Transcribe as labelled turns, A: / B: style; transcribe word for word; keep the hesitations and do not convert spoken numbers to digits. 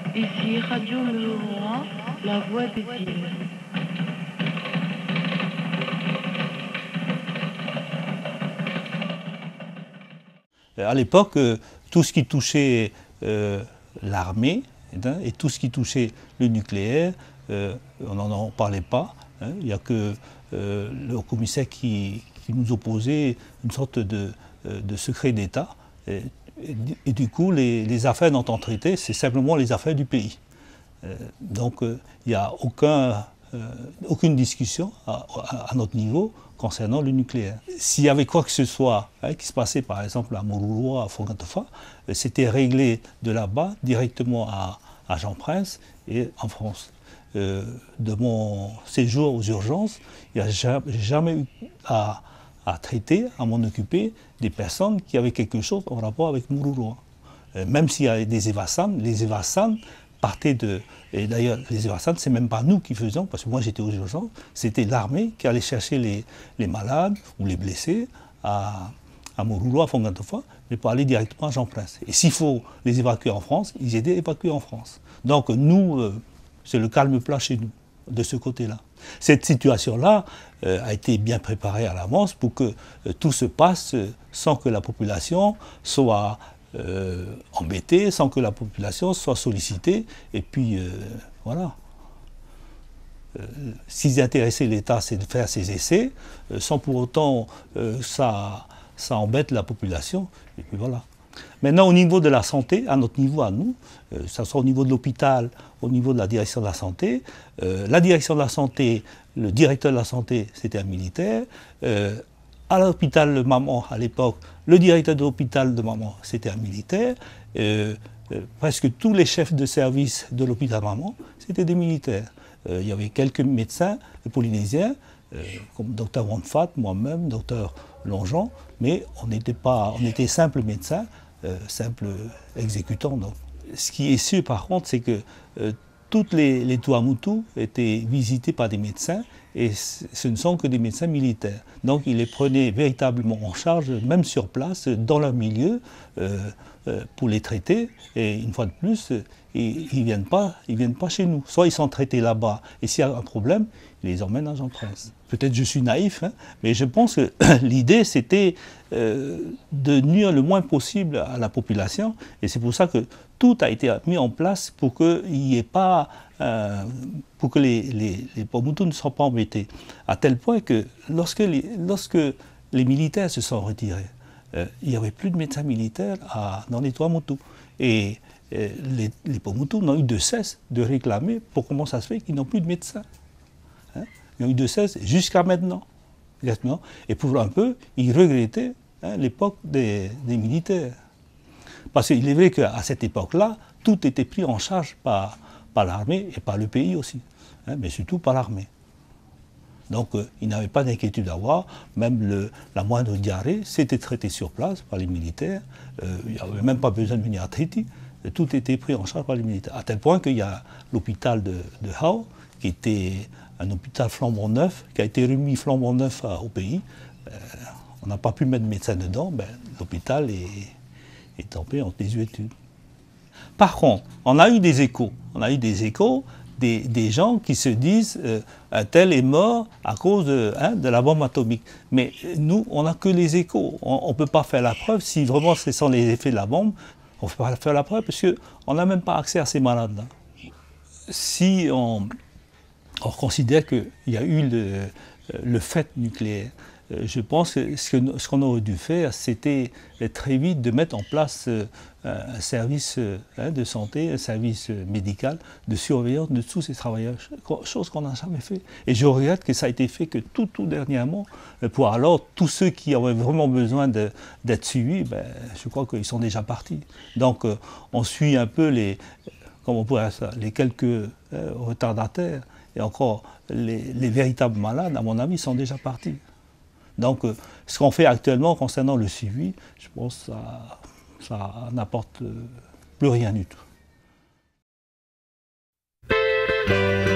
A: Ici Radio Leroy, la voix des îles.
B: À l'époque, euh, tout ce qui touchait euh, l'armée hein, et tout ce qui touchait le nucléaire, euh, on n'en parlait pas. Hein. Il n'y a que euh, le commissaire qui, qui nous opposait une sorte de, de secret d'État. Et, et, et du coup, les, les affaires d'entente traitée, c'est simplement les affaires du pays. Euh, donc, euh, il n'y a aucun, euh, aucune discussion à, à, à notre niveau concernant le nucléaire. S'il y avait quoi que ce soit hein, qui se passait par exemple à Mururoa, à Fongantofa, c'était réglé de là-bas directement à, à Jean-Prince et en France. Euh, de mon séjour aux urgences, il n'y a jamais, jamais eu à, à traiter, à m'en occuper des personnes qui avaient quelque chose en rapport avec Mururoa. Euh, même s'il y a des Evassan, les Evassan partaient de... Et d'ailleurs, les Evassan, ce n'est même pas nous qui faisions, parce que moi j'étais aux urgences, c'était l'armée qui allait chercher les, les malades ou les blessés à, à Mururoa, à Fongantofa, mais pour aller directement à Jean-Prince. Et s'il faut les évacuer en France, ils étaient évacués en France. Donc nous, euh, c'est le calme plat chez nous, de ce côté-là. Cette situation-là euh, a été bien préparée à l'avance pour que euh, tout se passe euh, sans que la population soit euh, embêtée, sans que la population soit sollicitée. Et puis, euh, voilà. Euh, s'ils intéressaient l'État, c'est de faire ses essais, euh, sans pour autant euh, ça, ça embête la population. Et puis voilà. Maintenant, au niveau de la santé, à notre niveau, à nous, euh, ça soit au niveau de l'hôpital, au niveau de la direction de la santé, euh, la direction de la santé, le directeur de la santé, c'était un militaire. Euh, à l'hôpital de Maman, à l'époque, le directeur de l'hôpital de Maman, c'était un militaire. Euh, euh, presque tous les chefs de service de l'hôpital Maman, c'était des militaires. Euh, il y avait quelques médecins polynésiens, euh, comme docteur Wanfat, moi-même, docteur Longeon, mais on n'était pas, on était simples médecins, euh, simples exécutants. Donc. Ce qui est sûr par contre, c'est que euh, toutes les, les Tuamotu étaient visités par des médecins et ce ne sont que des médecins militaires. Donc ils les prenaient véritablement en charge, même sur place, dans leur milieu, euh, euh, pour les traiter. Et une fois de plus, ils ne viennent pas, ils viennent pas chez nous. Soit ils sont traités là-bas et s'il y a un problème, ils les emmènent à Jean-Prince. Peut-être je suis naïf, hein, mais je pense que l'idée c'était euh, de nuire le moins possible à la population et c'est pour ça que tout a été mis en place pour qu'il n'y ait pas, euh, pour que les, les, les Pomotou ne soient pas embêtés. À tel point que lorsque les, lorsque les militaires se sont retirés, euh, il n'y avait plus de médecins militaires à, dans les Tuamotu. Et euh, les, les Pomotu n'ont eu de cesse de réclamer pour comment ça se fait qu'ils n'ont plus de médecins. Hein? Ils ont eu de cesse jusqu'à maintenant. Exactement. Et pour un peu, ils regrettaient hein, l'époque des, des militaires. Parce qu'il est vrai qu'à cette époque-là, tout était pris en charge par, par l'armée et par le pays aussi, hein, mais surtout par l'armée. Donc euh, il n'avait pas d'inquiétude à avoir, même le, la moindre diarrhée, c'était traité sur place par les militaires, euh, il n'y avait même pas besoin de venir à Tahiti, tout était pris en charge par les militaires. À tel point qu'il y a l'hôpital de, de Hao, qui était un hôpital flambant neuf, qui a été remis flambant neuf à, au pays. Euh, on n'a pas pu mettre de médecin dedans, ben, l'hôpital est... et tombé en désuétude. Par contre, on a eu des échos. On a eu des échos des, des gens qui se disent euh, un tel est mort à cause de, hein, de la bombe atomique. Mais nous, on n'a que les échos. On ne peut pas faire la preuve si vraiment ce sont les effets de la bombe. On ne peut pas faire la preuve parce qu'on n'a même pas accès à ces malades-là. Si on, on considère qu'il y a eu le, le fait nucléaire, je pense que ce qu'on aurait dû faire, c'était très vite de mettre en place un service de santé, un service médical, de surveillance de tous ces travailleurs, chose qu'on n'a jamais fait. Et je regrette que ça a été fait que tout, tout dernièrement, pour alors tous ceux qui avaient vraiment besoin d'être suivis, ben, je crois qu'ils sont déjà partis. Donc on suit un peu les, comment on pourrait dire ça, les quelques retardataires, et encore les, les véritables malades, à mon avis, sont déjà partis. Donc, euh, ce qu'on fait actuellement concernant le suivi, je pense que ça, ça n'apporte plus rien du tout.